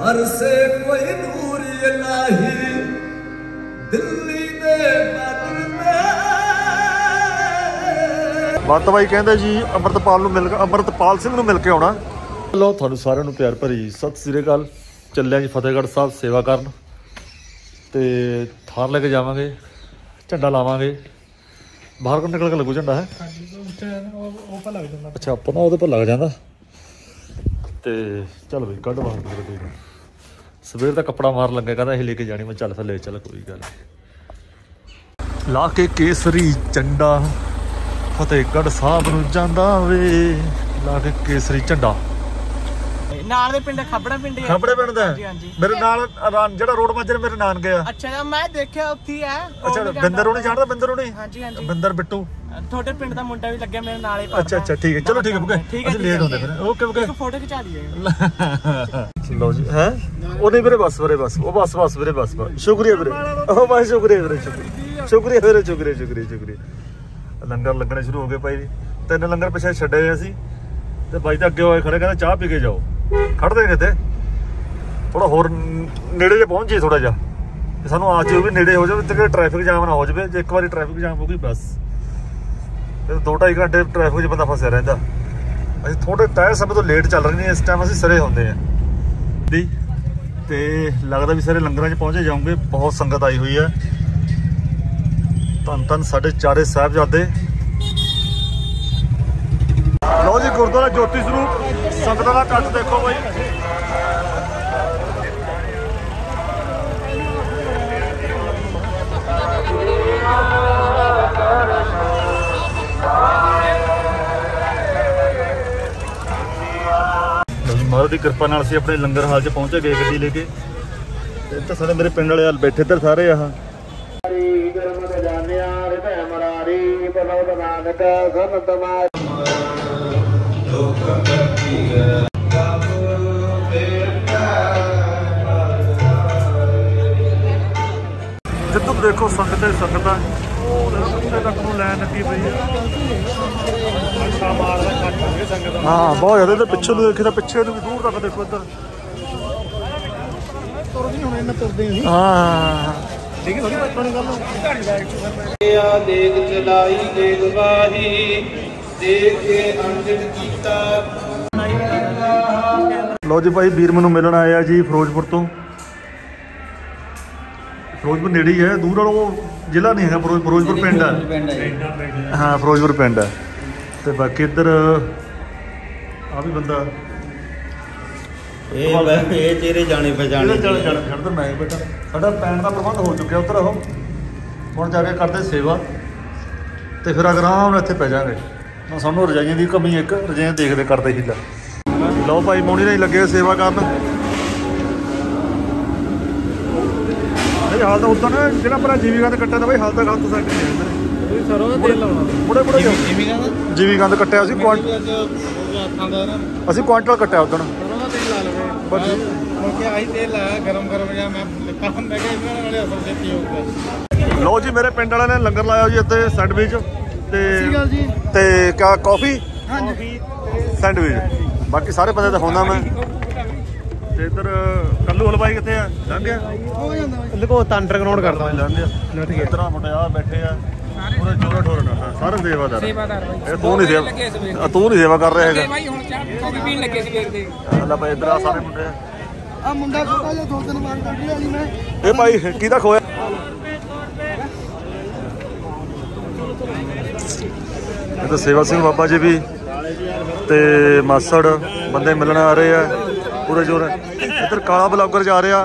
हर से कोई दूर नहीं दिल्ली दे बादल में। माता भाई कहते जी अमृतपाल मिल अमृतपाल सिंह नूं मिल के आउणा। लो तुहानूं सारिआं नूं प्यार भरी सत श्री अकाल। ਚੱਲਿਆ जी फतेहगढ़ साहब सेवा करन ते थार लेके जावांगे झंडा लावांगे। बाहर को निकल के लगू झंडा है अच्छा अपना वो पर लग जाता तो चल बई कढ़ बाहर सवेर का कपड़ा मार लगे कहता अं लेके जानी मैं चल फिर ले चल कोई गल ला के केसरी झंडा फतेहगढ़ साहब नूं जांदा वे ला के केसरी झंडा नाल दे पिंड खबड़ा पिंड है खबड़े पिंड दा मेरे नाल जेड़ा रोड माजरे मेरे नानके आ। अच्छा मैं देखया उत्थे है। अच्छा बिंदर होनी जानदा बिंदर होनी। हां जी बिंदर बिट्टू थोड़े पिंड दा मुंडा भी लगया मेरे नाल ही। अच्छा अच्छा ठीक है चलो ठीक है ਅਸੀਂ ਲੇਟ ਹੁੰਦੇ ਫਿਰ ਓਕੇ ਓਕੇ एक फोटो खिचा दिए ਲਓ ਜੀ ਹੈ ਉਹ ਨਹੀਂ ਵੀਰੇ ਬਸ ਵੀਰੇ ਬਸ ਉਹ ਬਸ ਬਸ ਵੀਰੇ ਬਸ ਸ਼ੁਕਰੀਆ ਵੀਰੇ ਉਹ ਬਸ ਸ਼ੁਕਰੀਆ ਵੀਰੇ ਸ਼ੁਕਰੀਆ ਵੀਰੇ ਸ਼ੁਕਰੀਆ ਲੰਗਰ ਲੱਗਣੇ ਸ਼ੁਰੂ ਹੋ ਗਏ ਭਾਈ 3 ਲੰਗਰ ਪਿੱਛੇ ਛੱਡੇ ਅਸੀਂ ਤੇ ਬਾਈ ਤਾਂ ਅੱਗੇ ਹੋਏ ਖੜੇ ਕਹਿੰਦਾ ਚਾਹ ਪੀ ਕੇ ਜਾਓ ਖੜਦੇ ਕਿਤੇ ਥੋੜਾ ਹੋਰ ਨੇੜੇ ਜੇ ਪਹੁੰਚ ਜੇ ਥੋੜਾ ਜਿਹਾ ਸਾਨੂੰ ਆ ਜੇ ਉਹ ਵੀ ਨੇੜੇ ਹੋ ਜਾਵੇ ਤੇ ਟ੍ਰੈਫਿਕ ਜਾਮ ਨਾ ਹੋ ਜਾਵੇ ਜੇ ਇੱਕ ਵਾਰੀ ਟ੍ਰੈਫਿਕ ਜਾਮ ਹੋ ਗਈ ਬਸ ਫਿਰ 2-2.5 ਘੰਟੇ ਟ੍ਰੈਫਿਕ 'ਚ ਬੰਦਾ ਫਸਿਆ ਰਹਿੰਦਾ। ਅਸੀਂ ਥੋੜੇ ਟਾਇਰ ਸਮੇਂ ਤੋਂ ਲੇਟ ਚੱਲ ਰਹੇ ਨੇ ਇਸ ਟਾਈਮ ਅਸੀਂ ਸਰੇ ਹੁੰਦੇ ਆ ਦੀ ਤੇ ਲੱਗਦਾ ਵੀ ਸਾਰੇ ਲੰਗਰਾਂ 'ਚ ਪਹੁੰਚੇ ਜਾਓਗੇ। ਬਹੁਤ ਸੰਗਤ ਆਈ ਹੋਈ ਹੈ ਧੰਨ ਧੰਨ ਸਾਡੇ ਚਾਰੇ ਸਾਹਿਬਜ਼ਾਦੇ। ਲਓ ਜੀ ਗੁਰਦੁਆਰਾ ਜੋਤੀ ਸਰੂਪ ਸੰਗਤਾਂ ਦਾ ਕੱਟ ਦੇਖੋ ਬਾਈ ਮਹਾਰਾਜ ਦੀ ਕਿਰਪਾ ਨਾਲ ਅਸੀਂ ਆਪਣੇ ਲੰਗਰ ਹਾਲ 'ਚ ਪਹੁੰਚੇ ਗਏ ਗੱਡੀ ਲੈ ਕੇ ਤੇ ਇੱਥੇ ਸਾਡੇ ਮੇਰੇ ਪਿੰਡ ਵਾਲੇ ਬੈਠੇ ਇੱਧਰ ਸਾਰੇ ਆਹ ਜਿੱਦੋਂ ਦੇਖੋ ਸੰਗਤ ਸੰਗਤਾਂ ਉੱਥੇ ਤੱਕ ਨੂੰ ਲੈਣ ਲੱਗੀ ਪਈ ਹੈ। ਹਾਂ ਬਹੁਤ ਜ਼ਿਆਦਾ ਤੇ ਪਿੱਛੇ ਨੂੰ ਦੇਖੇ ਤਾਂ ਪਿੱਛੇ ਨੂੰ ਵੀ ਦੂਰ ਤੱਕ ਦੇਖੋ ਇੱਧਰ ਤੁਰਦੀ ਹੁਣ ਇਹਨਾਂ ਤੁਰਦੇ ਅਸੀਂ ਹਾਂ ਠੀਕ ਹੈ ਥੋੜੀ ਬੱਚੋਂ ਗੱਲ ਆ ਦੇਖ ਚਲਾਈ ਦੇਖ ਵਾਹੀ ਦੇਖ ਕੇ ਅੰਜਨ ਕੀਤਾ। ਲਓ ਜੀ ਭਾਈ ਵੀਰ ਮੈਨੂੰ ਮਿਲਣ ਆਇਆ ਜੀ ਫਿਰੋਜ਼ਪੁਰ ਤੋਂ। ਫਿਰੋਜ਼ਪੁਰ ਨੇੜੇ ਹੀ ਹੈ ਦੂਰ ਵਾਲਾ ਜ਼ਿਲ੍ਹਾ ਨਹੀਂ ਹੈਗਾ ਫਿਰੋਜ਼ਪੁਰ ਪਿੰਡ ਹੈ। ਹਾਂ ਫਿਰੋਜ਼ਪੁਰ ਪਿੰਡ ਹੈ ਤੇ ਬਾਕੀ ਇੱਧਰ ਆ ਵੀ ਬੰਦਾ ਇਹ ਚਿਹਰੇ ਜਾਣੇ ਪਛਾਣੇ ਛੱਡ ਮੈਂ ਬੇਟਾ ਸਾਡਾ ਪੈਣ ਦਾ ਪ੍ਰਬੰਧ ਹੋ ਚੁੱਕਿਆ ਉੱਧਰ ਉਹ ਹੁਣ ਜਾ ਕੇ ਕਰਦੇ ਸੇਵਾ ਤੇ ਫਿਰ ਆਰਾਮ ਨਾਲ ਇੱਥੇ ਪੈ ਜਾਵਾਂਗੇ। ਸਾਨੂੰ ਰਜਾਈਆਂ ਦੀ ਕਮੀ ਇੱਕ ਰਜਾਈਆਂ ਦੇਖਦੇ ਕਰਦੇ ਹੀ ਲਾ। ਲਓ ਭਾਈ ਮੋਣੀ ਨਹੀਂ ਲੱਗੇ ਸੇਵਾ ਕਰਨ ਹਾਲ ਤਾਂ ਉਦੋਂ ਨਾ ਜਿਹੜਾ ਆਪਣਾ ਜੀਵੀਕੰਦ ਕੱਟਿਆ ਤਾਂ ਬਈ ਹਾਲ ਤਾਂ ਗਲਤ ਸਾਈਡ ਨਹੀਂ ਸਰੋਂ ਦਾ ਤੇਲ ਲਾਉਣਾ ਬੜੇ ਜੀਵੀਕੰਦ ਕੱਟਿਆ ਸੀ ਅਸੀਂ ਕੁਆਂਟਲ ਕੱਟਿਆ ਉਦੋਂ ਸਰੋਂ ਦਾ ਤੇਲ ਲਾ ਲਵੇ ਬਸ ਕਿਉਂਕਿ ਆਹੀ ਤੇਲ ਲਾਇਆ ਗਰਮ ਜਾਂ ਮੈਂ ਲਿਖਾ ਮੈਂ ਕਿਹਾ ਇਹਨਾਂ ਨਾਲੇ ਅਸਰ ਛੇਤੀ ਹੋਊਗਾ। ਲਓ ਜੀ ਮੇਰੇ ਪਿੰਡ ਵਾਲਿਆਂ ਨੇ ਲੰਗਰ ਲਾਇਆ ਜੀ ਇੱਥੇ ਸੈਂਡਵਿਚ ਤੇ ਕਿਆ ਕੌਫੀ ਸੈਂਡਵਿਚ ਬਾਕੀ ਸਾਰੇ ਬੰਦੇ ਦਿਖਾਉਂਦਾ ਮੈਂ। ਤੇ ਇੱਧਰ ਕੱਲੂ ਹਲਵਾਈ ਕਿੱਥੇ ਆ ਲੰਘ ਗਿਆ ਲਗੋ ਤਾਂ ਅੰਡਰਗਰਾਉਂਡ ਕਰਦਾ ਲੰਘ ਗਿਆ ਇੱਧਰ ਮੁੰਡੇ ਆ ਬੈਠੇ ਆ ਪੂਰੇ ਜੋਰੇ ਠੋਰੇ ਨਾਲ ਸਾਰੇ ਸੇਵਾਦਾਰ ਇਹ ਤੂੰ ਨਹੀਂ ਸੇਵਾ ਕਰ ਰਿਹਾ ਹੈਗਾ ਅੱਲਾ ਭਾਈ ਇੱਧਰ ਆ ਸਾਰੇ ਮੁੰਡੇ ਆ ਮੁੰਡਾ ਛੋਟਾ ਜਿਹਾ 2-3 ਵਾਰ ਕੱਢ ਲਿਆ ਜੀ ਮੈਂ ਇਹ ਭਾਈ ਕਿਹਦਾ ਖੋਇਆ ਇਹ ਤਾਂ ਸੇਵਾ ਸਿੰਘ ਬਾਬਾ ਜੀ ਵੀ ਤੇ ਮਾਸੜ ਬੰਦੇ ਮਿਲਣ ਆ ਰਹੇ ਆ ਪੂਰੇ ਜੋਰ। ਇੱਧਰ ਕਾਲਾ ਬਲੌਗਰ ਜਾ ਰਿਹਾ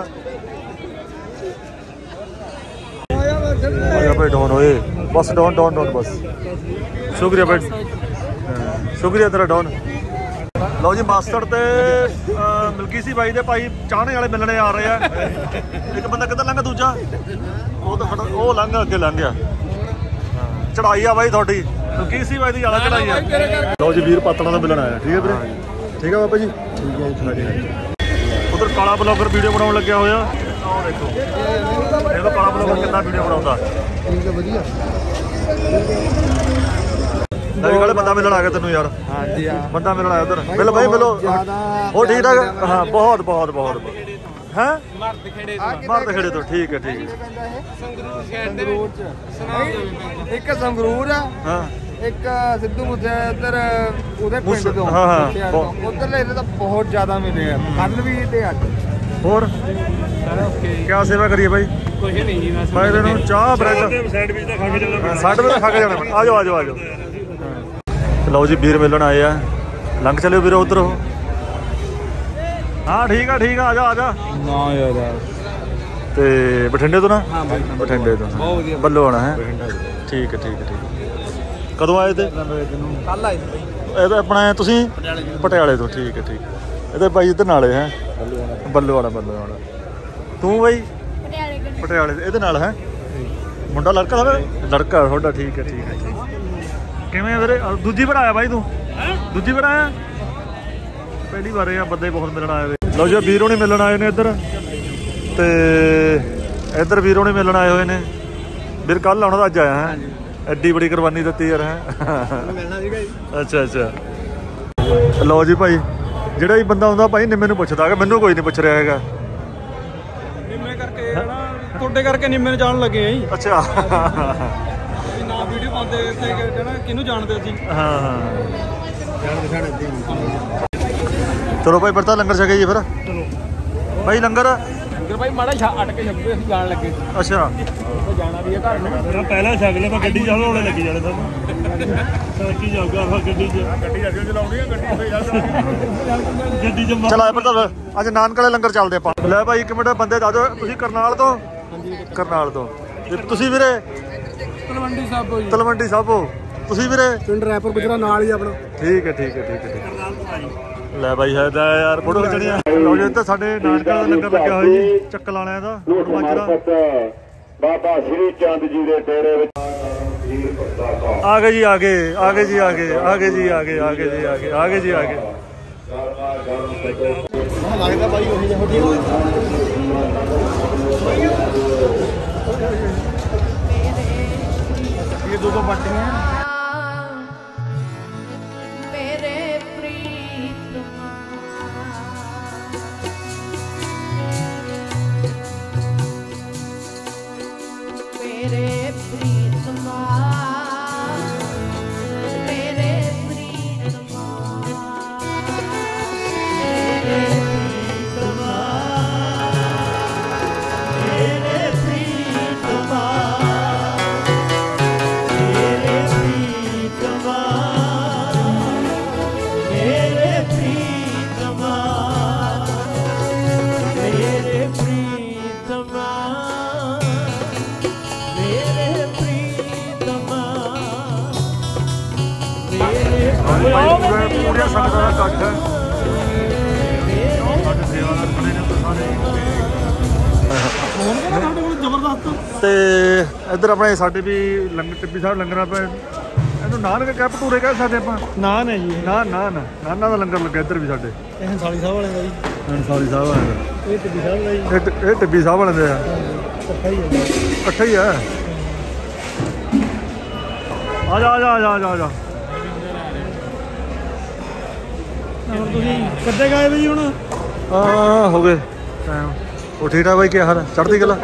ਭਾਈ ਡਾਊਨ ਹੋਏ ਬਸ ਡਾਊਨ ਬਸ ਸ਼ੁਕਰੀਆ ਭਾਈ ਸ਼ੁਕਰੀਆ ਤੇਰਾ ਡਾਊਨ। ਲਓ ਜੀ ਮਾਸਟਰ ਤੇ ਮਿਲਕੀ ਸੀ ਬਾਈ ਦੇ ਭਾਈ ਚਾਹਣੇ ਵਾਲੇ ਮਿਲਣੇ ਆ ਰਹੇ ਆ। ਇੱਕ ਬੰਦਾ ਕਿੱਧਰ ਲੰਘ ਦੂਜਾ ਉਹ ਲੰਘ ਅੱਗੇ ਲੰਘ ਗਿਆ ਚੜਾਈ ਆ ਬਾਈ ਤੁਹਾਡੀ ਮਿਲਕੀ ਸੀ ਬਾਈ ਦੀ ਜ਼ਿਆਦਾ ਚੜਾਈ ਆ। ਲਓ ਜੀ ਵੀਰ ਪਾਤਣਾ ਦਾ ਮਿਲਣ ਆਇਆ ਠੀਕ ਹੈ ਵੀਰੇ ਠੀਕ ਹੈ ਬਾਬਾ ਜੀ ਠੀਕ ਹੈ ਜੀ। ਉਧਰ ਕਾਲਾ ਬਲੌਗਰ ਵੀਡੀਓ ਬਣਾਉਣ ਲੱਗਿਆ ਹੋਇਆ ਆਹ ਦੇਖੋ ਇਹ ਤਾਂ ਕਾਲਾ ਬਲੌਗਰ ਕਿੰਨਾ ਵੀਡੀਓ ਬਣਾਉਂਦਾ ਠੀਕ ਹੈ ਵਧੀਆ। ਨਵੀਂ ਵਾਲੇ ਬੰਦਾ ਮਿਲਣ ਆ ਗਿਆ ਤੈਨੂੰ ਯਾਰ ਬੰਦਾ ਮਿਲਣ ਆਇਆ ਉਧਰ ਮਿਲ ਬਾਈ ਮਿਲੋ ਉਹ ਠੀਕ ਠਾਕ ਹਾਂ ਬਹੁਤ ਹੈ ਮਰਦ ਖੇੜੇ ਮਰਦ ਖੇੜੇ ਤੋਂ ਠੀਕ ਹੈ ਸੰਗਰੂਰ ਸ਼ਹਿਰ ਦੇ ਵਿੱਚ ਇੱਕ ਸੰਗਰੂਰ ਆ ਹਾਂ ਇੱਕ ਸਿੱਧੂ ਮੂਸੇ ਉਧਰ ਉਹਦੇ ਪਿੰਡ ਤੋਂ ਹਾਂ, ਹਾਂ। ਉਧਰਲੇ ਇਹਦੇ ਤਾਂ ਬਹੁਤ ਜ਼ਿਆਦਾ ਮਿਲੇ ਆ ਕੱਲ ਵੀ ਤੇ ਅੱਜ ਹੋਰ ਓਕੇ ਕਿਆ ਸੇਵਾ ਕਰੀਏ ਬਾਈ ਕੁਝ ਨਹੀਂ ਜੀ ਬਸ ਮੈਂ ਇਹਨਾਂ ਨੂੰ ਚਾਹ ਬ੍ਰੈਡ ਸੈਂਡਵਿਚ ਤਾਂ ਖਾ ਕੇ ਚੱਲਣਾ ਸਾਡੇ ਵੇ ਖਾ ਕੇ ਜਾਣਾ ਆ ਜਾਓ ਆ ਜਾਓ ਆ ਜਾਓ ਲਓ ਜੀ ਵੀਰ ਮਿਲਣ ਆਏ ਆ ਲੰਘ ਚਲਿਓ ਵੀਰੋ ਉਧਰ ਹਾਂ ਠੀਕ ਆ ਆ ਜਾ ਨਾ ਯਾਰ ਤੇ ਬਠਿੰਡੇ ਤੋਂ ਨਾ ਹਾਂ ਬਾਈ ਬਠਿੰਡੇ ਤੋਂ ਬਹੁਤ ਵਧੀਆ ਬੱਲੋ ਆਣਾ ਹੈ ਠੀਕ ਹੈ ਕਦੋਂ ਆਏ ਤੇ ਕੱਲ ਆਏ ਸੀ ਬਾਈ ਇਹ ਤਾਂ ਆਪਣਾ ਤੁਸੀਂ ਪਟਿਆਲੇ ਤੋਂ ਠੀਕ ਹੈ ਇਹਦੇ ਬਾਈ ਇੱਧਰ ਨਾਲੇ ਹੈ ਬੱਲੋ ਆਣਾ ਤੂੰ ਬਾਈ ਪਟਿਆਲੇ ਇਹਦੇ ਨਾਲ ਹੈ ਮੁੰਡਾ ਲੜਕਾ ਦਾ ਲੜਕਾ ਤੁਹਾਡਾ ਠੀਕ ਹੈ ਕਿਵੇਂ ਵੀਰੇ ਦੂਜੀ ਵਾਰ ਆਇਆ ਬਾਈ ਤੂੰ ਦੂਜੀ ਵਾਰ ਆਇਆ ਪਹਿਲੀ ਵਾਰ ਆ ਬੰਦੇ ਬਹੁਤ ਮਿਲਣ ਆਏ ਵੇ ਲਓ ਜੀ ਵੀਰੋਂ ਨਹੀਂ ਮਿਲਣ ਆਏ ਨੇ ਇੱਧਰ ਤੇ ਇੱਧਰ ਵੀਰੋਂ ਨਹੀਂ ਮਿਲਣ ਆਏ ਹੋਏ ਨੇ ਵੀਰ ਕੱਲ ਆਉਣਾ ਤਾਂ ਅੱਜ ਆਇਆ ਹੈ ਐਡੀ ਬੜੀ ਕੁਰਬਾਨੀ ਦਿੱਤੀ ਯਾਰ ਹੈ ਮਿਲਣਾ ਸੀਗਾ ਜੀ ਅੱਛਾ ਲਓ ਜੀ ਭਾਈ ਜਿਹੜਾ ਵੀ ਬੰਦਾ ਆਉਂਦਾ ਭਾਈ ਨਿੰਮੇ ਨੂੰ ਪੁੱਛਦਾ ਕਿ ਮੈਨੂੰ ਕੋਈ ਨਹੀਂ ਪੁੱਛ ਰਿਹਾ ਹੈਗਾ ਨਿੰਮੇ ਕਰਕੇ ਨਾ ਤੁਹਾਡੇ ਕਰਕੇ ਨਿੰਮੇ ਨੂੰ ਜਾਣ ਲੱਗੇ ਆ ਜੀ ਅੱਛਾ ਨਾ ਵੀਡੀਓ ਪਾਉਂਦੇ ਤੇ ਕਹਿੰਦਾ ਕਿਹਨੂੰ ਜਾਣਦੇ ਅਸੀਂ ਹਾਂ ਚਲੋ ਭਾਈ ਪਰਤਾ ਲੰਗਰ ਛਕੇ ਜੀ ਫਿਰ ਚਲੋ ਭਾਈ ਲੰਗਰ ਭਾਈ ਮਾੜਾ ਅਟ ਕੇ ਛੱਗੇ ਅਸੀਂ ਜਾਣ ਲੱਗੇ ਅੱਛਾ ਉਹ ਜਾਣਾ ਵੀ ਹੈ ਘਰ ਨੂੰ ਮੇਰਾ ਪਹਿਲਾਂ ਛਕ ਲਿਆ ਮੈਂ ਗੱਡੀ ਚ ਹੌਲੇ ਲੱਗੀ ਜਾਣੇ ਤੁਹਾਨੂੰ ਕੀ ਜਾਊਗਾ ਆਪਾਂ ਗੱਡੀ ਚ ਚਲਾਉਣੀ ਆ ਗੱਡੀ ਚ ਚਲ ਆਇਆ ਪਰਤਾ ਅੱਜ ਨਾਨਕ ਵਾਲੇ ਲੰਗਰ ਚੱਲਦੇ ਆਪਾਂ ਲੈ ਭਾਈ ਇੱਕ ਮਿੰਟ ਬੰਦੇ ਦੱਸ ਦਿਓ ਤੁਸੀਂ ਕਰਨਾਲ ਤੋਂ ਤੇ ਤੁਸੀਂ ਵੀਰੇ ਤਲਵੰਡੀ ਸਾਬੋ ਤੁਸੀਂ ਵੀਰੇ ਪਿੰਡ ਰੈਪਰ ਗੁਜਰਾ ਨਾਲ ਹੀ ਆਪਣਾ ਠੀਕ ਹੈ ਲੈ ਬਾਈ ਹੈ ਤਾਂ ਯਾਰ ਫੋਟੋ ਖਿੱਚਣੀ ਆ ਲਓ ਜੀ ਤਾਂ ਸਾਡੇ ਨਾਨਕਾ ਦਾ ਲੰਗਰ ਲੱਗਿਆ ਹੋਇਆ ਜੀ ਚੱਕਲ ਵਾਲਿਆਂ ਦਾ ਮਾਜਰਾ ਬਾਬਾ ਸ਼੍ਰੀ ਚੰਦ ਜੀ ਦੇ ਡੇਰੇ ਵਿੱਚ ਆ ਗਏ ਜੀ ਲੱਗਦਾ ਬਾਈ ਉਹੀ ਜਿਹੋ ਜਿਹੀ ਇਹ ਦੋ ਪੱਟੀਆਂ ਮੇਰੇ ਪ੍ਰੀਤਮਾ ਮੇਰੇ ਪ੍ਰੀਤਮਾ ਮੇਰੇ ਪ੍ਰੀਤਮਾ ਪੂਰੀਆਂ ਸੰਗਤਾਂ ਦਾ ਇਕੱਠ ਹੈ ਸਾਡੇ ਸੇਵਾਦਾਰ ਖੜੇ ਨੇ ਸਾਰੇ ਤੇ ਇੱਧਰ ਆਪਣੇ ਸਾਡੇ ਵੀ ਲੰਗਰ ਟਿੱਬੀ ਸਾਹਿਬ ਲੰਗਰਾਂ ਪਏ ਇਹਨੂੰ ਨਾਨਕ ਕਹਿ ਭਟੂਰੇ ਕਹਿ ਸਕਦੇ ਆਪਾਂ ਨਾਨ ਹੈ ਜੀ ਨਾਨਾ ਦਾ ਲੰਗਰ ਲੱਗਾ ਇੱਧਰ ਵੀ ਸਾਡੇ ਇਹ ਹੰਸਾਲੀ ਸਾਹਿਬ ਵਾਲਿਆਂ ਦਾ ਜੀ ਹੰਸਾਲੀ ਸਾਹਿਬ ਵਾਲਿਆਂ ਦਾ ਇਹ ਟਿੱਬੀ ਸਾਹਿਬ ਦਾ ਜੀ ਇਹ ਟਿੱਬੀ ਸਾਹਿਬ ਵਾਲਿਆਂ ਦੇ ਆ ਇਕੱਠਾ ਹੀ ਹੈ ਇਕੱਠਾ ਹੀ ਆ ਜਾ ਹੁਣ ਤੁਸੀਂ ਕਿੱਥੇ ਗਏ ਬਈ ਹੁਣ ਹੋ ਗਏ ਟਾਈਮ ਉਹ ਠੀਕ ਆ ਬਾਈ ਕੀ ਹਾਲ ਚੜ੍ਹਦੀ ਗੱਲਾਂ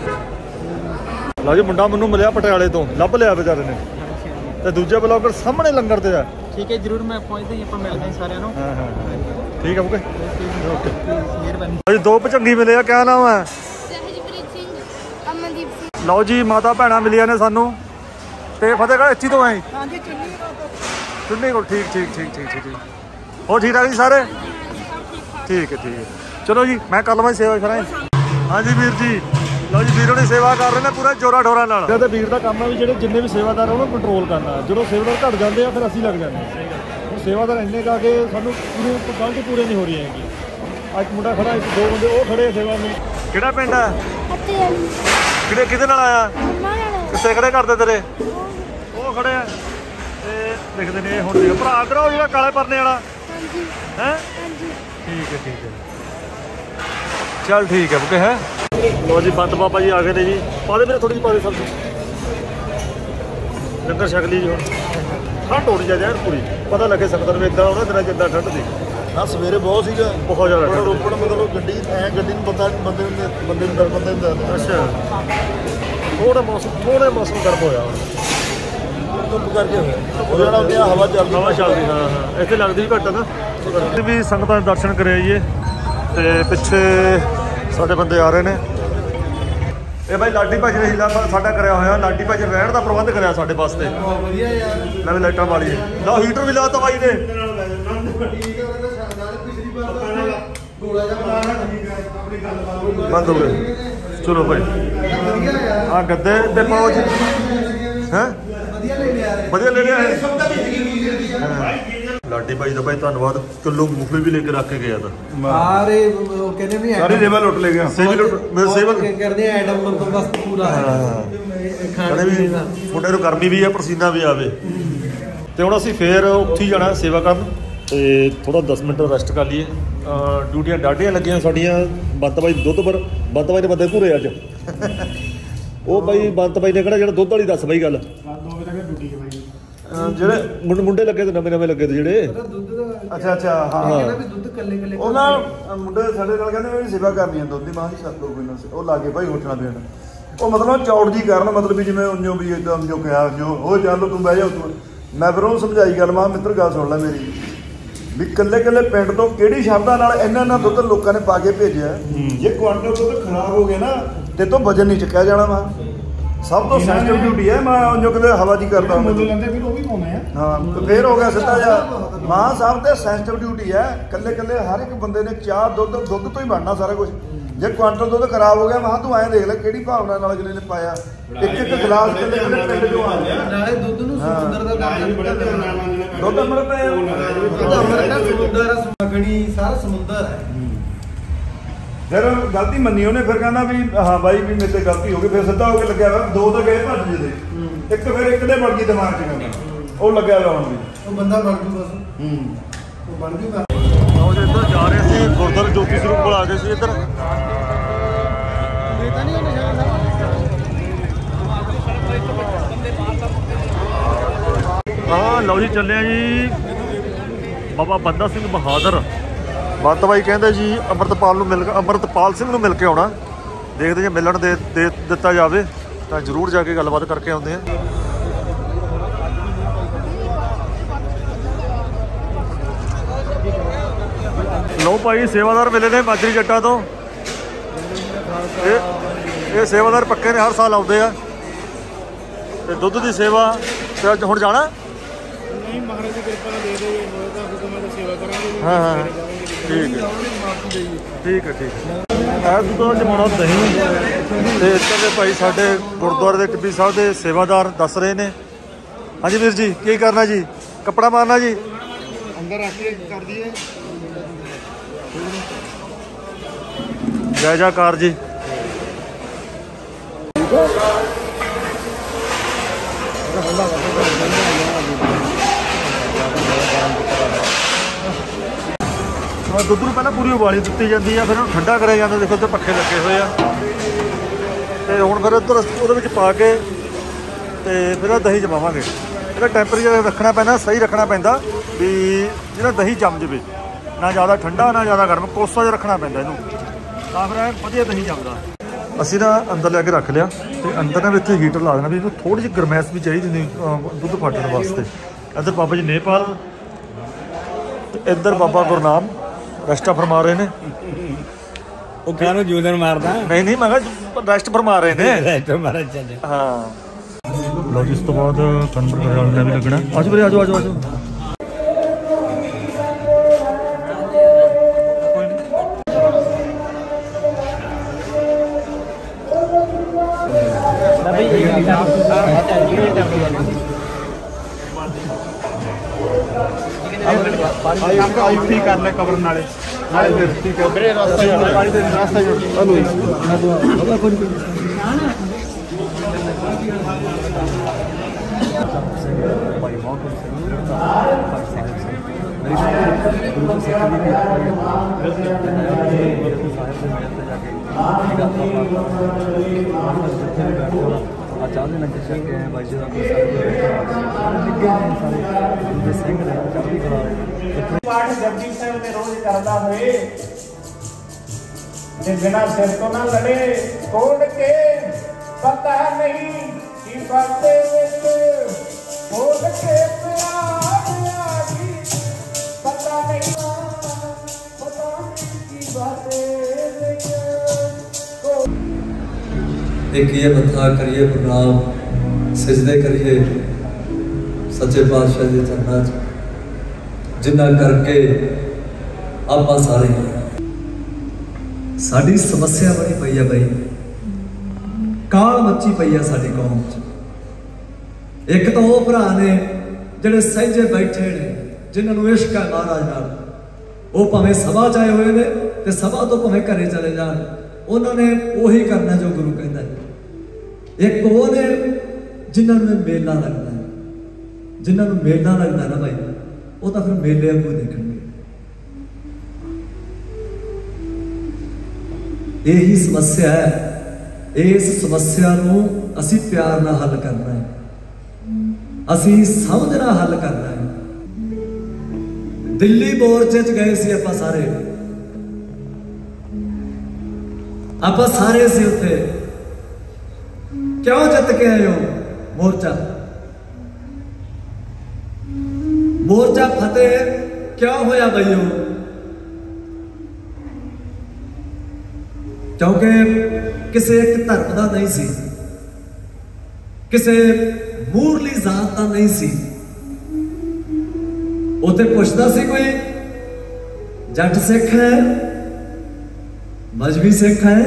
ਲਓ ਜੀ ਮੁੰਡਾ ਮੈਨੂੰ ਮਿਲਿਆ ਪਟਿਆਲੇ ਤੋਂ ਲੱਭ ਲਿਆ ਵਿਚਾਰੇ ਨੇ ਤੇ ਦੂਜੇ ਬਲੌਗਰ ਸਾਹਮਣੇ ਲੰਗਰ ਤੇ ਆ ਠੀਕ ਹੈ ਜਰੂਰ ਮੈਂ ਪਹੁੰਚਦਾ ਹੀ ਆਪਾਂ ਮਿਲਦੇ ਹਾਂ ਸਾਰਿਆਂ ਨੂੰ ਹਾਂ ਠੀਕ ਆ ਓਕੇ ਮਿਹਰਬਾਨੀ ਜੀ ਦੋ ਭਚੰਗੀ ਮਿਲੇ ਆ ਕਿਆ ਨਾਮ ਹੈ ਸਹਿਜਪ੍ਰੀਤ ਸਿੰਘ ਅਮਨਦੀਪ ਸਿੰਘ ਲਓ ਜੀ ਮਾਤਾ ਭੈਣਾਂ ਮਿਲੀਆਂ ਨੇ ਸਾਨੂੰ ਤੇ ਫਤਿਹਗੜ੍ਹ ਇੱਥੀ ਤੋਂ ਆਏ ਹਾਂਜੀ ਚੁੰਨੀ ਕੋਲ ਠੀਕ ਹੋਰ ਠੀਕ ਠਾਕ ਜੀ ਸਾਰੇ ਠੀਕ ਹੈ ਚਲੋ ਜੀ ਮੈਂ ਕਰ ਲਵਾਂ ਸੇਵਾ ਕਰਾਂ ਹਾਂਜੀ ਵੀਰ ਜੀ ਲਓ ਜੀ ਵੀਰੋਂ ਦੀ ਸੇਵਾ ਕਰ ਰਹੇ ਨੇ ਪੂਰਾ ਜੋਰਾ ਠੋਰਾ ਨਾਲ ਤੇ ਵੀਰ ਦਾ ਕੰਮ ਹੈ ਵੀ ਜਿਹੜੇ ਜਿੰਨੇ ਵੀ ਸੇਵਾਦਾਰ ਉਹਨਾਂ ਨੂੰ ਕੰਟਰੋਲ ਕਰਨਾ ਜਦੋਂ ਸੇਵਾਦਾਰ ਘਟ ਜਾਂਦੇ ਆ ਫਿਰ ਅਸੀਂ ਲੱਗ ਜਾਂਦੇ ਹੁਣ ਸੇਵਾਦਾਰ ਇੰਨੇ ਕਾ ਕੇ ਸਾਨੂੰ ਗਲਤੀ ਪੂਰੇ ਨਹੀਂ ਹੋ ਰਹੀ ਹੈਗੀ ਅੱਜ ਮੁੰਡਾ ਖੜਾ ਇੱਕ ਦੋ ਬੰਦੇ ਉਹ ਖੜੇ ਸੇਵਾ ਨੂੰ ਕਿਹੜਾ ਪਿੰਡ ਹੈ ਕਿਹਦੇ ਨਾਲ ਆਇਆ ਕਿੱਥੇ ਖੜੇ ਕਰਦੇ ਤੇਰੇ ਉਹ ਖੜੇ ਆ ਤੇ ਲਿਖਦੇ ਨੇ ਹੁਣ ਦੇਖ ਭਰਾ ਇੱਧਰ ਉਹ ਜਿਹੜਾ ਕਾਲੇ ਪਰਨੇ ਵਾਲਾ ਹੈ ਠੀਕ ਹੈ ਚੱਲ ਠੀਕ ਹੈ ਬੁਕੇ ਹੈ ਲੋ ਜੀ ਬੰਦ ਬਾਬਾ ਜੀ ਆ ਗਏ ਨੇ ਜੀ ਪਾ ਦੇ ਮੇਰੇ ਥੋੜੀ ਜਿਹੀ ਪਾ ਦੇ ਸਬਜ਼ੀ ਲੰਗਰ ਛਕ ਲਈ ਜੀ ਹੁਣ ਠੰਡ ਹੋ ਰਹੀ ਜਾ ਯਾਰ ਪੂਰੀ ਪਤਾ ਲੱਗੇ ਸਕਦਾ ਨੂੰ ਇਦਾਂ ਉਹਨਾਂ ਦਿਨਾਂ ਚ ਇਦਾਂ ਠੰਡ ਦੀ ਨਾ ਸਵੇਰੇ ਬਹੁਤ ਸੀਗਾ, ਬਹੁਤ ਜ਼ਿਆਦਾ ਠੰਡ। ਰੋਪੜ ਮਤਲਬ ਗੱਡੀ ਨੂੰ ਪਤਾ ਬੰਦੇ ਨੂੰ ਅੱਛਾ ਥੋੜਾ ਮੌਸਮ ਗਰਮ ਹੋਇਆ ਧੁੱਪ ਕਰਕੇ ਹੋਇਆ ਉਹ ਜਿਹੜਾ ਹੁੰਦੀ ਹਵਾ ਚੱਲਦੀ ਹਾਂ ਇੱਥੇ ਲੱਗਦੀ ਵੀ ਘੱਟ ਨਾ। ਵੀ ਸੰਗਤਾਂ ਦੇ ਦਰਸ਼ਨ ਕਰੇ ਆਈਏ ਤੇ ਪਿੱਛੇ ਸਾਡੇ ਬੰਦੇ ਆ ਰਹੇ ਨੇ। ਇਹ ਬਾਈ ਲਾਡੀ ਭਾਜੀ ਨੇ ਹੀਲਾ ਸਾਡਾ ਕਰਿਆ ਹੋਇਆ, ਲਾਡੀ ਭਾਜੀ ਰਹਿਣ ਦਾ ਪ੍ਰਬੰਧ ਕਰਿਆ ਸਾਡੇ ਵਾਸਤੇ। ਵਧੀਆ ਯਾਰ, ਨਵੀਂ ਲਾਈਟਾਂ ਵਾਲੀ ਲਾ, ਹੀਟਰ ਵੀ ਲਾਤਾ ਬਾਈ ਨੇ। ਬੰਦ ਹੋ ਗਏ। ਚਲੋ ਭਾਈ ਆ ਗੱਦੇ ਤੇ ਪਾਓ ਜੀ। ਹੈ ਵਧੀਆ ਲੈ ਲਿਆ ਹੈ। ਲਾਡੀ ਭਾਈ ਦਾ ਭਾਈ ਧੰਨਵਾਦ। ਕਿਲੋ ਮੂੰਗਫਲੀ ਵੀ ਲੈ ਕੇ ਰੱਖ ਕੇ ਗਿਆ ਤਾਂ ਸਾਰੇ ਉਹ ਕਹਿੰਦੇ ਵੀ ਸਾਰੀ ਸੇਵਾ ਲੁੱਟ ਲੈ ਗਿਆ। ਸੇਵਾ ਕਰਦੇ ਆ ਐਟਮ ਬੰਦੋਬਸਤ ਪੂਰਾ ਕਹਿੰਦੇ ਵੀ ਮੁੰਡੇ ਨੂੰ ਗਰਮੀ ਵੀ ਆ, ਪਸੀਨਾ ਵੀ ਆਵੇ। ਤੇ ਹੁਣ ਅਸੀਂ ਫੇਰ ਉੱਥੇ ਹੀ ਜਾਣਾ ਸੇਵਾ ਕਰਨ ਤੇ ਥੋੜਾ 10 ਮਿੰਟ ਰੈਸਟ ਕਰ ਲਈਏ। ਡਿਊਟੀਆਂ ਡਾਢੀਆਂ ਲੱਗੀਆਂ ਸਾਡੀਆਂ। ਬੰਤ ਬਾਈ ਦੁੱਧ ਪਰ ਬੰਤ ਬਾਈ ਦੇ ਬੰਦੇ ਪੂਰੇ ਅੱਜ। ਉਹ ਬਾਈ ਬੰਤ ਬਾਈ ਨੇ ਕਿਹੜਾ ਜਿਹੜਾ ਦੁੱਧ ਵਾਲੀ ਦੱਸ ਬਾਈ ਗੱਲ। 2 ਵਜੇ ਤੱਕ ਡਿਊਟੀ ਹੈ ਬਾਈ। ਜਿਹੜੇ ਮੁੰਡੇ ਲੱਗੇ ਤੇ ਨਵੇਂ ਲੱਗੇ ਤੇ ਜਿਹੜੇ ਅੱਛਾ ਹਾਂ ਕਹਿੰਦਾ ਵੀ ਦੁੱਧ ਕੱਲੇ ਉਹ ਨਾ ਮੁੰਡੇ ਸਾਡੇ ਨਾਲ ਕਹਿੰਦੇ ਵੀ ਸੇਵਾ ਕਰਨੀ ਹੈ ਦੁੱਧ ਦੀ। ਮਾਂ ਦੀ ਛੱਤ ਲੋ ਕੋਈ ਨਾ, ਉਹ ਲਾਗੇ ਭਾਈ ਉੱਠਣਾ ਦੇਣ। ਉਹ ਮਤਲਬ ਚੌੜ ਜੀ ਕਰਨ, ਮਤਲਬ ਵੀ ਜਿਵੇਂ ਉੰਜੋ ਵੀ ਇਦਾਂ ਜੋ ਕਿਹਾ ਜੋ ਉਹ ਚੱਲ ਤੂੰ ਬਹਿ ਜਾ ਤੂੰ। ਮੈਂ ਫਿਰ ਉਹਨੂੰ ਸਮਝਾਈ ਗੱਲ, ਮਾਂ ਮਿੱਤਰ ਗੱਲ ਸੁਣ ਲੈ ਮੇਰੀ ਵੀ ਕੱਲੇ ਪਿੰਡ ਤੋਂ ਕਿਹੜੀ ਸ਼ਬਦਾਂ ਨਾਲ ਇੰਨਾ ਦੁੱਧ ਲੋਕਾਂ ਨੇ ਪਾ ਕੇ ਭੇਜਿਆ। ਜੇ ਕੁਆਂਟਲ ਦੁੱਧ ਖਰਾਬ ਹੋ ਗਿਆ ਨਾ ਤੇ ਤੋਂ ਵਜਨ ਨਹੀਂ ਚੱਕਿਆ ਜਾਣਾ। ਮਾਂ ਸਭ ਤੋਂ ਸੈਂਸਿਟਿਵ ਡਿਊਟੀ ਹੈ। ਮੈਂ ਉੰਜੋ ਕਿਤੇ ਹਵਾ ਜੀ ਕਰਦਾ ਹੁੰਦਾ ਫਿਰ ਉਹ ਵੀ ਪਾਉਂਦੇ ਆ। ਹਾਂ ਤੇ ਫੇਰ ਹੋ ਗਿਆ ਸਿੱਧਾ ਜਿਹਾ। ਮਾਂ ਸਭ ਤੇ ਸੈਂਸਿਟਿਵ ਡਿਊਟੀ ਹੈ। ਕੱਲੇ ਹਰ ਇੱਕ ਬੰਦੇ ਨੇ ਚਾਹ ਦੁੱਧ ਤੋਂ ਹੀ ਬਣਨਾ ਸਾਰਾ ਕੁਝ। ਜੇ ਕੁਆਂਟਲ ਦੁੱਧ ਖਰਾਬ ਹੋ ਗਿਆ ਮਾਂ ਤੂੰ ਐਂ ਦੇਖ ਲੈ ਕਿਹੜੀ ਭਾਵਨਾ ਨਾਲ ਅਗਲੇ ਨੇ ਪਾਇਆ। ਇੱਕ ਗਲਾਸ ਕੱਲੇ ਪਿੰਡ ਚੋਂ ਆ ਗਿਆ। ਨਾਲੇ ਦੁੱਧ ਨੂੰ ਸਮੁੰਦਰ ਦਾ ਦੁੱਧ ਅੰਮ੍ਰਿਤ ਹੈ। ਸਮੁੰਦਰ ਮੱਖਣੀ ਸਾਰਾ ਸਮੁੰਦਰ ਹੈ। ਫਿਰ ਗਲਤੀ ਮੰਨੀ ਉਹਨੇ। ਫਿਰ ਕਹਿੰਦਾ ਵੀ ਹਾਂ ਬਾਈ ਵੀ ਮੇਰੇ ਤੇ ਗਲਤੀ ਹੋ ਗਈ। ਫਿਰ ਸਿੱਧਾ ਹੋ ਕੇ ਲੱਗਿਆ ਵਾ। 2 ਤਾਂ ਗਏ ਭੱਜ ਜਿਹਦੇ ਇੱਕ ਫਿਰ ਇੱਕ ਦੇ ਬਣ ਗਈ ਦਿਮਾਗ 'ਚ ਕਹਿੰਦਾ ਉਹ ਲੱਗਿਆ ਵਾ ਹੁਣ ਵੀ ਉਹ ਬੰਦਾ ਬਣ ਜੂ ਬਸ। ਉਹ ਬਣ ਜੂਗਾ। ਆਓ ਜੀ ਇੱਧਰ ਜਾ ਰਹੇ ਸੀ ਗੁਰਦੁਆਰਾ ਜੋਤੀ ਸਰੂਪ ਕੋਲ ਆ ਗਏ ਸੀ ਇੱਧਰ। ਹਾਂ ਲਓ ਜੀ ਚੱਲੇ ਆ ਜੀ ਬਾਬਾ ਬੰਦਾ ਸਿੰਘ ਬਹਾਦਰ। ਬੰਤ ਬਾਈ ਕਹਿੰਦੇ ਜੀ ਅੰਮ੍ਰਿਤਪਾਲ ਸਿੰਘ ਨੂੰ ਮਿਲ ਕੇ ਆਉਣਾ। ਦੇਖਦੇ ਜੇ ਮਿਲਣ ਦੇ ਦਿੱਤਾ ਜਾਵੇ ਤਾਂ ਜ਼ਰੂਰ ਜਾ ਕੇ ਗੱਲਬਾਤ ਕਰਕੇ ਆਉਂਦੇ ਆ। ਲਓ ਭਾਈ ਸੇਵਾਦਾਰ ਮਿਲੇ ਨੇ ਮਾਜਰੀ ਜੱਟਾਂ ਤੋਂ। ਇਹ ਸੇਵਾਦਾਰ ਪੱਕੇ ਨੇ, ਹਰ ਸਾਲ ਆਉਂਦੇ ਆ ਤੇ ਦੁੱਧ ਦੀ ਸੇਵਾ। ਤੇ ਅੱਜ ਹੁਣ ਜਾਣਾ ਨਹੀਂ ਮਹਾਰਾਜ ਦੀ ਕਿਰਪਾ ਨਾਲ ਦੇ ਦੇ ਹੋਏਗਾ ਹੁਕਮਾਂ ਦੀ ਸੇਵਾ ਕਰਾਂਗੇ। ਹਾਂ ਠੀਕ ਹੈ। ਐਸ ਤੋਂ ਜਮਾਉਣਾ ਦਹੀਂ ਤੇ ਇੱਧਰ ਦੇ ਭਾਈ ਸਾਡੇ ਗੁਰਦੁਆਰੇ ਦੇ ਟਿੱਬੀ ਸਾਹਿਬ ਦੇ ਸੇਵਾਦਾਰ ਦੱਸ ਰਹੇ ਨੇ। ਹਾਂਜੀ ਵੀਰ ਜੀ ਕੀ ਕਰਨਾ ਜੀ? ਕੱਪੜਾ ਮਾਰਨਾ ਜੀ ਅੰਦਰ ਰੱਖ ਕੇ ਕਰ ਦਈਏ। ਜੈ ਜੈਕਾਰ ਜੀ। ਦੁੱਧ ਨੂੰ ਪਹਿਲਾਂ ਪੂਰੀ ਉਬਾਲੀ ਦਿੱਤੀ ਜਾਂਦੀ ਆ, ਫਿਰ ਉਹਨੂੰ ਠੰਡਾ ਕਰਿਆ ਜਾਂਦਾ। ਦੇਖੋ ਇੱਧਰ ਪੱਖੇ ਲੱਗੇ ਹੋਏ ਆ ਤੇ ਹੁਣ ਫਿਰ ਉੱਧਰ ਉਹਦੇ ਵਿੱਚ ਪਾ ਕੇ ਤੇ ਫਿਰ ਦਹੀਂ ਜਮਾਵਾਂਗੇ। ਇਹਦਾ ਟੈਂਪਰੇਚਰ ਰੱਖਣਾ ਪੈਂਦਾ, ਸਹੀ ਰੱਖਣਾ ਪੈਂਦਾ ਵੀ ਜਿਹੜਾ ਦਹੀਂ ਜੰਮ ਜਾਵੇ। ਨਾ ਜ਼ਿਆਦਾ ਠੰਡਾ ਨਾ ਜ਼ਿਆਦਾ ਗਰਮ, ਕੋਸਾ ਜਿਹਾ ਰੱਖਣਾ ਪੈਂਦਾ ਇਹਨੂੰ, ਤਾਂ ਫਿਰ ਵਧੀਆ ਦਹੀਂ ਜੰਮਦਾ। ਅਸੀਂ ਨਾ ਅੰਦਰ ਲੈ ਕੇ ਰੱਖ ਲਿਆ ਤੇ ਅੰਦਰ ਨਾ ਵੀ ਇੱਥੇ ਹੀਟਰ ਲਾ ਦੇਣਾ ਵੀ ਇਹਨੂੰ ਥੋੜ੍ਹੀ ਜਿਹੀ ਗਰਮੈਸ਼ ਵੀ ਚਾਹੀਦੀ ਨਹੀਂ ਦੁੱਧ ਫਾਟਣ ਵਾਸਤੇ। ਇੱਧਰ ਬਾਬਾ ਜੀ ਨੇਪਾਲ ਤੇ ਇੱਧਰ ਬਾਬਾ ਗੁਰਨਾਮ ਰੈਸਟਾ ਫਰਮਾ ਰਹੇ ਨੇ। ਉਹ ਕਾਹਨੂੰ ਜੂਦਨ ਮਾਰਦਾ? ਨਹੀਂ ਮੈਂ ਕਿਹਾ ਰੈਸਟ ਫਰਮਾ ਰਹੇ ਨੇ। ਰੈਸਟ ਮਾਰ ਚੱਲੇ। ਹਾਂ ਲਓ ਜੀ ਇਸ ਤੋਂ ਬਾਅਦ ਕਨਵਰ ਕਰਨ ਦਾ ਵੀ ਲੱਗਣਾ। ਆਜੋ ਵੀਰੇ ਆਜੋ। ਆਈ ਕਰ ਲੈ ਕਬਰ ਨਾਲੇ ਠੀਕ ਹੈ ਵੀਰੇ। ਰਾਸਤਾ ਚਾਹਦੇ ਲੰਗਰ ਛਕ ਕੇ ਆਏ ਬਾਈ ਜੀ ਦਾ ਕੋਈ ਸਾਰੇ ਸਿੰਘ ਨੇ ਚੜ੍ਹਦੀ ਕਲਾ पाठ जपजी साहिब में रोज करता हुए जे बिना सिर तो ना लड़े तोड़ के पता नहीं की बातें तोड़ के प्यार पता नहीं की बातें देखिए मथा करिए प्रणाम सजदे करिए सच्चे पातशाह के चरणों च जिन्ना करके आप सारे साड़ी समस्या बनी पई है बई काल मची पई है साडी कौम च। एक तो वो भरा ने जिहड़े सहजे बैठे ने जिन्होंने इश्क है महाराज नाल वो भावें सभा च आए हुए ने ते सभा तो भावें घरे चले जान उन्होंने उही करना जो गुरु कहता है। एक वो ने जिन्होंने मेला लगता है जिन्होंने मेला लगता है ना भाई वो तो फिर मेले अगू देखेंगे। यही समस्या है इस समस्या नूं असी प्यार ना हल करना है असी समझना हल करना है। दिल्ली मोर्चे च गए सी आपां सारे सी उत्थे क्यों जित के आए हो मोर्चा फतेह क्या होया भाइयों क्योंकि किसी एक धर्म का नहीं सी किसी मूरली जात का नहीं सी उते पुछदा सी कोई जट सिख है मजहबी सिख है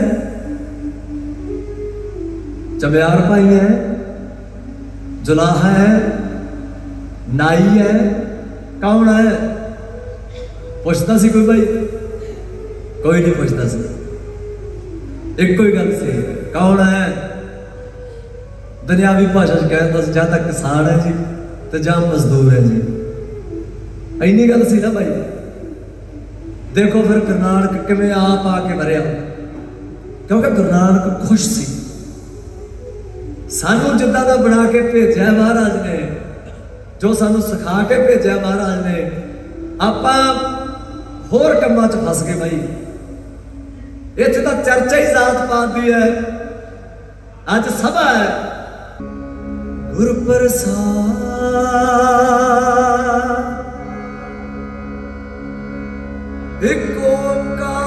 चमियार भाई है जुलाहा है नाई है कौन है पुछता सी कोई भाई कोई नहीं पुछता सी एक कोई गल सी कौन है दुनियावी भाषा कहता जा तक किसान है जी तो जा मजदूर है जी इन्नी गल सी ना भाई। देखो फिर गुरु नानक किवें आप आके मरिया क्योंकि गुरु नानक खुश सी सानू जिद्दां दा बना के भेजा महाराज ने जो सानू सिखा के भेजा महाराज ने आपां होर कम्मां च फस गए भाई। इत्थे तां चर्चा ही जात पात दी है अज सभा है गुर प्रसाद एक ओंकार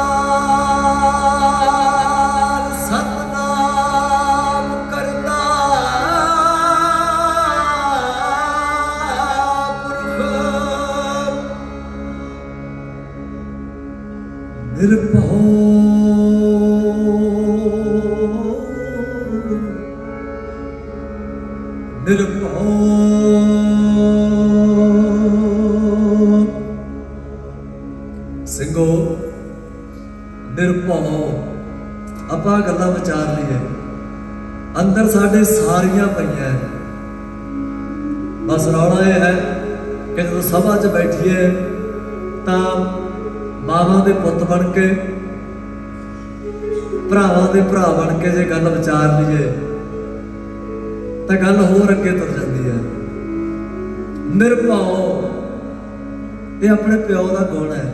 सतनाम करता निर्भय निर्भय सिंगो निर्भय आपां गल्लां विचार लईए अंदर साडे सारियां पईआं बस रौला यह है कि जो सभा च बैठिए तां मावां दे पुत बन के भरावां दे भरा बन के जे गल विचार लईए तो गल होर अगे तुर जाती है। निर्भाव ये अपने प्यो का गुण है।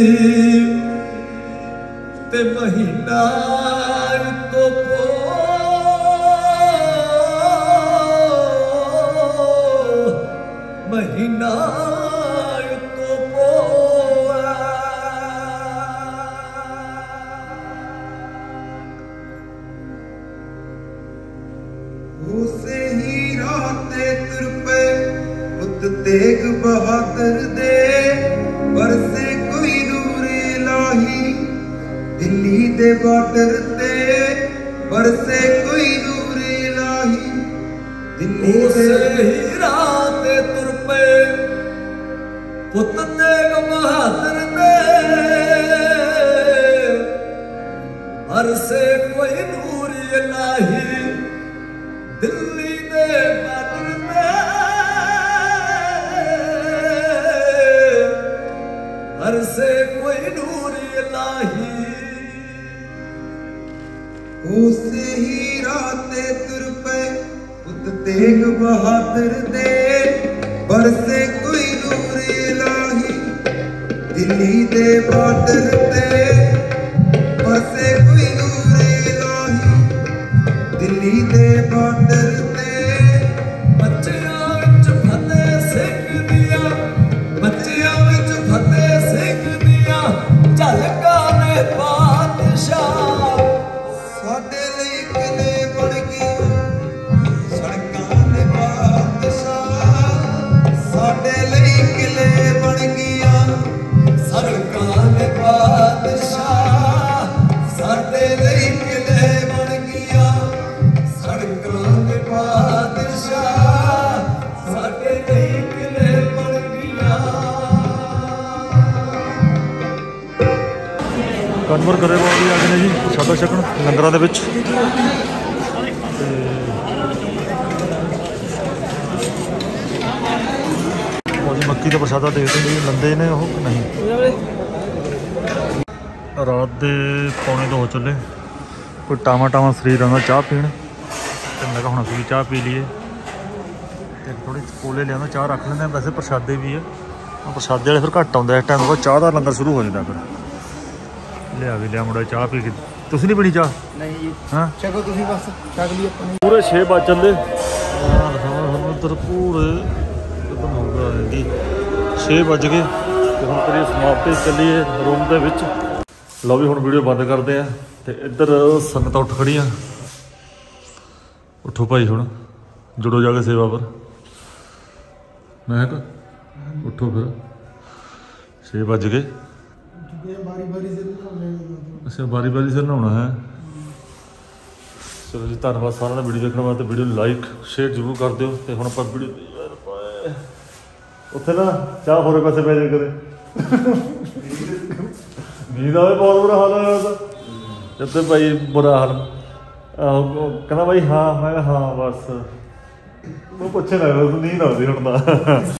महीना तो महीना तो पोआ उसे ही राते तुर पे पुत तेग बहादुर दे बरसे कोई नूर इलाही दिल्ली दे बॉर्डर ते बरसे कोई नूर इलाही दिल्ली उसे ही राते तुर पे पुत तेग बहादुर दे बरसे कोई नूर इलाही दिल्ली दे बॉर्डर ते बरसे कोई नूर इलाही उसे ही राते तुर पे पुत तेग बहादुर दे बरसे कोई नूर इलाही दिल्ली दे बॉर्डर ते बरसे कोई नूर इलाही दिल्ली दे बॉर्डर ते बच्चियां विच फतेह सिंह दिया बच्चियां विच फतेह सिंह दिया झलकां ने बादशाह साडे लई किले बन गई सड़कां दे बादशाह साडे लई किले बन गईयां सड़कां दे बादशाह साडे लई किले बन गईयां सड़कां दे बादशाह साडे लई किले बन गईयां ਕਨਵਰ ਕਰੇਵਾਲ ਵੀ ਆ ਗਏ ਨੇ ਜੀ ਪ੍ਰਸ਼ਾਦਾ ਛਕਣ ਲੰਗਰਾਂ ਦੇ ਵਿੱਚ ਉਹ ਜੀ ਮੱਕੀ ਦਾ ਪ੍ਰਸ਼ਾਦਾ ਦੇਖਦੇ ਜੀ ਲੰਦੇ ਨੇ ਉਹ ਨਹੀਂ ਰਾਤ ਦੇ 1:45 ਹੋ ਚੱਲੇ ਕੋਈ ਟਾਵਾਂ ਸਰੀਰ ਆਉਂਦਾ ਚਾਹ ਪੀਣ ਤੇ ਮੈਂ ਕਿਹਾ ਹੁਣ ਅਸੀਂ ਵੀ ਚਾਹ ਪੀ ਲਈਏ ਤੇ ਥੋੜੀ ਕੋਲੇ ਲਿਆਉਂਦਾ ਚਾਹ ਰੱਖ ਲੈਂਦੇ ਵੈਸੇ ਪ੍ਰਸ਼ਾਦੇ ਵੀ ਆ ਪ੍ਰਸ਼ਾਦੇ ਵਾਲੇ ਫਿਰ ਘੱਟ ਆਉਂਦੇ ਇਸ ਟਾਈਮ ਤੋਂ ਚਾਹ ਦਾ ਲੰਗਰ ਸ਼ੁਰੂ ਹੋ ਜਾਂਦਾ ਫਿਰ ਲਿਆ ਮੁੰਡਾ ਚਾਹ ਪੀ ਕੇ ਤੁਸੀਂ ਨਹੀਂ ਪੀਣੀ ਚਾਹ ਨਹੀਂ ਜੀ ਹਾਂ ਚਲੋ ਤੁਸੀਂ ਬਸ ਛਕ ਲਈ ਆਪਣੀ ਪੂਰੇ 6 ਵਜ ਚੱਲੇ ਉਧਰ ਪੂਰੇ ਕਿਦੋਂ ਹੋਊਗਾ ਜੀ 6 ਵਜ ਗਏ ਤੇ ਹੁਣ ਕਰੀਏ ਸਮਾਪਤੀ ਚੱਲੀਏ ਰੂਮ ਦੇ ਵਿੱਚ ਲਓ ਵੀ ਹੁਣ ਵੀਡੀਓ ਬੰਦ ਕਰਦੇ ਆ ਤੇ ਇੱਧਰ ਸੰਗਤਾਂ ਉੱਠ ਖੜੀਆਂ ਉੱਠੋ ਭਾਈ ਹੁਣ ਜੁੜੋ ਜਾ ਕੇ ਸੇਵਾ ਪਰ ਮੈਂ ਕਿਹਾ ਉੱਠੋ ਫਿਰ 6 ਵਜ ਗਏ ਅੱਛਾ ਬਾਰੀ ਸਿਰ ਨਹਾਉਣਾ ਹੈ ਚਲੋ ਜੀ ਧੰਨਵਾਦ ਸਾਰਿਆਂ ਦਾ ਵੀਡੀਓ ਦੇਖਣ ਵਾਸਤੇ ਵੀਡੀਓ ਨੂੰ ਲਾਈਕ ਸ਼ੇਅਰ ਜ਼ਰੂਰ ਕਰ ਦਿਓ ਤੇ ਹੁਣ ਆਪਾਂ ਵੀਡੀਓ ਉੱਥੇ ਨਾ ਚਾਹ ਹੋਰ ਪਾਸੇ ਪੈ ਜਾ ਕਰੇ ਨੀਂਦ ਆਵੇ ਬਹੁਤ ਬੁਰਾ ਹਾਲ ਹੋਇਆ ਉਹਦਾ ਜਿੱਥੇ ਭਾਈ ਬੁਰਾ ਹਾਲ ਕਹਿੰਦਾ ਭਾਈ ਹਾਂ ਮੈਂ ਕਿਹਾ ਹਾਂ ਬਸ ਉਹ ਪੁੱਛੇ ਨਾ ਨੀਂਦ ਆਉਂਦੀ ਹੁਣ ਤਾਂ